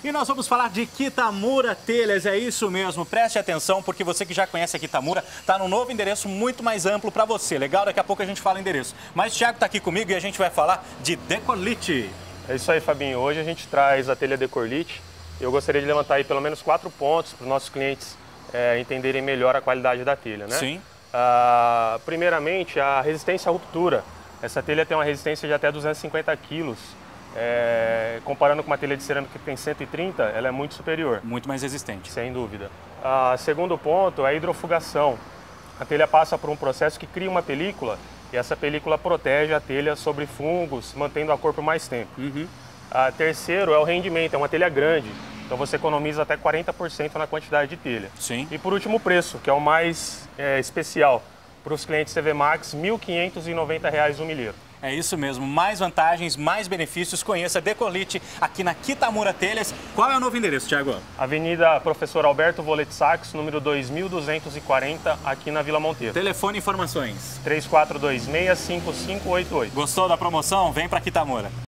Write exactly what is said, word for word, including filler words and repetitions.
E nós vamos falar de Kitamura Telhas, é isso mesmo. Preste atenção, porque você que já conhece a Kitamura está num novo endereço muito mais amplo para você. Legal? Daqui a pouco a gente fala endereço. Mas o Thiago está aqui comigo e a gente vai falar de Decorlite. É isso aí, Fabinho. Hoje a gente traz a telha Decorlite. Eu gostaria de levantar aí pelo menos quatro pontos para os nossos clientes é, entenderem melhor a qualidade da telha, né? Sim. Ah, primeiramente, a resistência à ruptura. Essa telha tem uma resistência de até duzentos e cinquenta quilos. É, comparando com uma telha de cerâmica que tem cento e trinta, ela é muito superior. Muito mais resistente. Sem dúvida. Ah, segundo ponto é a hidrofugação. A telha passa por um processo que cria uma película e essa película protege a telha sobre fungos, mantendo a cor por mais tempo. Uhum. Ah, terceiro é o rendimento, é uma telha grande. Então você economiza até quarenta por cento na quantidade de telha. Sim. E por último o preço, que é o mais é, especial. Para os clientes C V Max, mil quinhentos e noventa reais o milheiro. É isso mesmo, mais vantagens, mais benefícios. Conheça a Decorlite aqui na Kitamura Telhas. Qual é o novo endereço, Thiago? Avenida Professor Alberto Volet Sachs, número dois mil duzentos e quarenta, aqui na Vila Monteiro. Telefone e informações. três quatro dois seis, cinco cinco oito oito. Gostou da promoção? Vem para Kitamura.